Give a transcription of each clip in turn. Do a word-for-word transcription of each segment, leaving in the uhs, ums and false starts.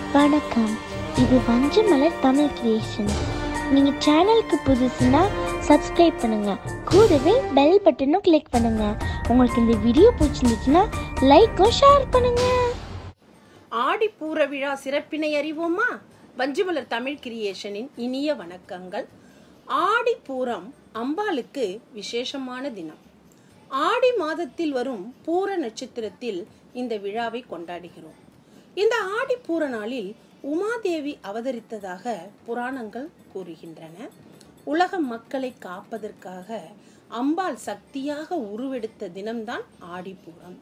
வணக்கம், இது வஞ்சமலர் தமிழ் கிரியேஷன். நீங்கள் சேனலுக்கு புதுசுன்னா சப்ஸ்கிரைப் பண்ணுங்க, கூடவே பெல் பட்டனும் கிளிக் பண்ணுங்க. உங்களுக்கு இந்த வீடியோ பிடிச்சிருந்துச்சுன்னா லைக்கும் ஷேர் பண்ணுங்க. ஆடிப்பூர விழா சிறப்பினை அறிவோமா? வஞ்சமலர் தமிழ் கிரியேஷனின் இனிய வணக்கங்கள். ஆடிப்பூரம் அம்பாளுக்கு விசேஷமான தினம். ஆடி மாதத்தில் வரும் பூர நட்சத்திரத்தில் இந்த விழாவை கொண்டாடுகிறோம். இந்த ஆடிப்பூர நாளில் உமாதேவி அவதரித்ததாக புராணங்கள் கூறுகின்றன. உலக மக்களை காப்பதற்காக அம்பாள் சக்தியாக உருவெடுத்த தினம்தான் ஆடிப்பூரம்.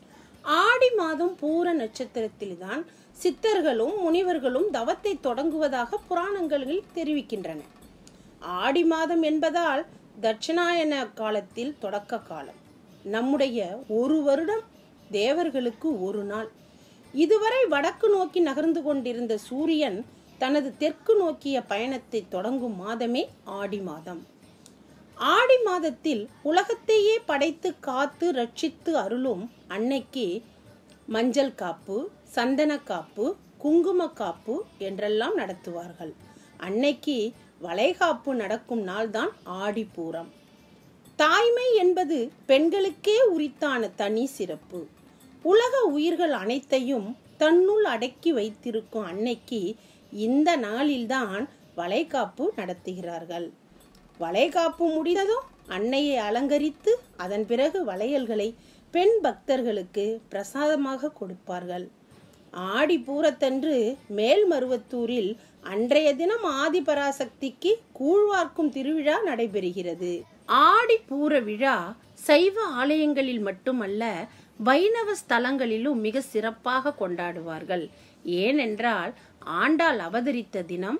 ஆடி மாதம் பூர நட்சத்திரத்தில்தான் சித்தர்களும் முனிவர்களும் தவத்தை தொடங்குவதாக புராணங்களில் தெரிவிக்கின்றன. ஆடி மாதம் என்பதால் தட்சிணாயன காலத்தில் தொடக்க காலம். நம்முடைய ஒரு வருடம் தேவர்களுக்கு ஒரு நாள். இதுவரை வடக்கு நோக்கி நகர்ந்து கொண்டிருந்த சூரியன் தனது தெற்கு நோக்கிய பயணத்தை தொடங்கும் மாதமே ஆடி மாதம். ஆடி மாதத்தில் உலகத்தையே படைத்து காத்து ரட்சித்து அருளும் அன்னைக்கு மஞ்சள் காப்பு, சந்தன காப்பு, குங்கும காப்பு என்றெல்லாம் நடத்துவார்கள். அன்னைக்கு வளைகாப்பு நடக்கும் நாள்தான் ஆடிப்பூரம். தாய்மை என்பது பெண்களுக்கே உரித்தான தனி சிறப்பு. உலக உயிர்கள் அனைத்தையும் தன்னுள் அடக்கி வைத்திருக்கும் அன்னைக்கு இந்த நாளில்தான் வளைகாப்பு நடத்துகிறார்கள். வளைகாப்பு முடிந்ததும் அன்னையை அலங்கரித்து அதன் பிறகு வளையல்களை பெண் பக்தர்களுக்கு பிரசாதமாக கொடுப்பார்கள். ஆடி பூரத்தன்று மேல்மருவத்தூரில் அன்றைய தினம் ஆதிபராசக்திக்கு கூழ்வார்க்கும் திருவிழா நடைபெறுகிறது. ஆடி பூர விழா சைவ ஆலயங்களில் மட்டுமல்ல, வைணவ ஸ்தலங்களிலும் மிக சிறப்பாக கொண்டாடுவார்கள். ஏனென்றால் ஆண்டாள் அவதரித்த தினம்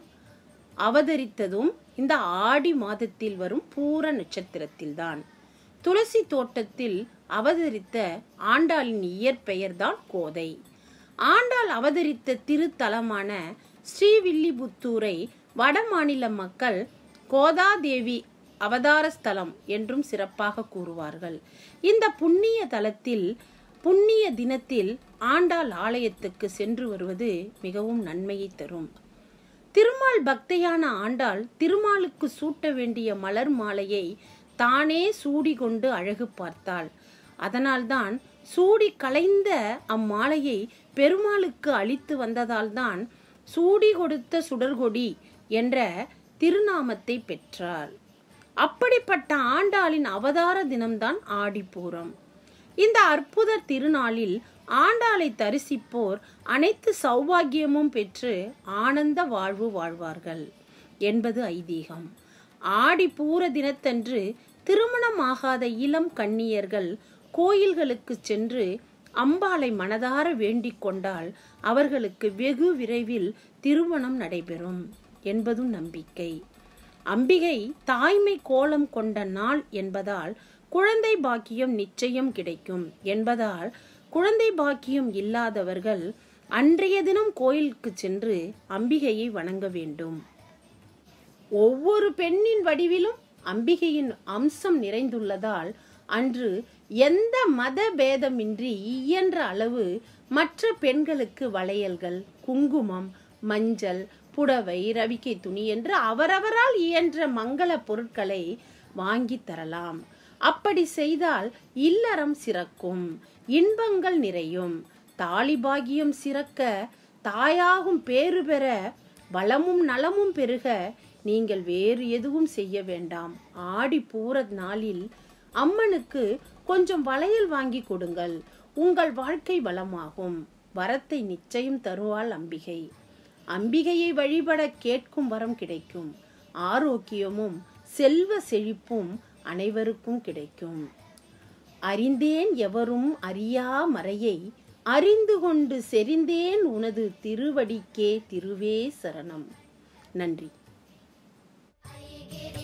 அவதரித்ததும் இந்த ஆடி மாதத்தில் வரும் பூர நட்சத்திரத்தில்தான். துளசி தோட்டத்தில் அவதரித்த ஆண்டாளின் இயற்பெயர்தான் கோதை. ஆண்டாள் அவதரித்த திருத்தலமான ஸ்ரீவில்லிபுத்தூரை வட மாநில மக்கள் கோதாதேவி அவதார ஸ்தலம் என்றும் சிறப்பாக கூறுவார்கள். இந்த புண்ணிய தலத்தில் புண்ணிய தினத்தில் ஆண்டாள் ஆலயத்துக்கு சென்று வருவது மிகவும் நன்மையை தரும். திருமால் பக்தையான ஆண்டாள் திருமாலுக்கு சூட்ட வேண்டிய மலர் மாலையை தானே சூடி கொண்டு அழகு பார்த்தாள். அதனால்தான் சூடி களைந்த அம்மாலையை பெருமாளுக்கு அளித்து வந்ததால்தான் சூடி கொடுத்த சுடர்கொடி என்ற திருநாமத்தை பெற்றாள். அப்படிப்பட்ட ஆண்டாளின் அவதார தினம்தான் ஆடிப்பூரம். இந்த அற்புத திருநாளில் ஆண்டாளை தரிசிப்போர் அனைத்து சௌபாகியமும் பெற்று ஆனந்த வாழ்வு வாழ்வார்கள் என்பது ஐதீகம். ஆடிப்பூர தினத்தன்று திருமணமாகாத இளம் கன்னியர்கள் கோயில்களுக்கு சென்று அம்பாளை மனதார வேண்டிக் கொண்டால் அவர்களுக்கு வெகு விரைவில் திருமணம் நடைபெறும் என்பதும் நம்பிக்கை. அம்பிகை தாய்மை கோலம் கொண்ட நாள் என்பதால் குழந்தை பாக்கியம் நிச்சயம் கிடைக்கும் என்பதால் குழந்தை பாக்கியம் இல்லாதவர்கள் அன்றைய தினம் கோயிலுக்கு சென்று அம்பிகையை வணங்க வேண்டும். ஒவ்வொரு பெண்ணின் வடிவிலும் அம்பிகையின் அம்சம் நிறைந்துள்ளதால் அன்று எந்த மத பேதமின்றி இயன்ற அளவு மற்ற பெண்களுக்கு வளையல்கள், குங்குமம், மஞ்சள், புடவை, ரவிக்கை துணி என்று அவரவரால் இயன்ற மங்கள பொருட்களை வாங்கி தரலாம். அப்படி செய்தால் இல்லறம் சிறக்கும், இன்பங்கள் நிறையும், தாலி பாகியம் சிறக்க, தாயாகும் பேறு பெற, வளமும் நலமும் பெருக நீங்கள் வேறு எதுவும் செய்ய வேண்டாம். ஆடி பூர நாளில் அம்மனுக்கு கொஞ்சம் வளையல் வாங்கி கொடுங்கள். உங்கள் வாழ்க்கை வளமாகும். வரத்தை நிச்சயம் தருவாள் அம்பிகை. அம்பிகையை வழிபட கேட்கும் வரம் கிடைக்கும். ஆரோக்கியமும் செல்வ செழிப்பும் அனைவருக்கும் கிடைக்கும். அறிந்தேன் எவரும் அறியா மறையை, அறிந்து கொண்டு செறிந்தேன் உனது திருவடிக்கே திருவே சரணம். நன்றி.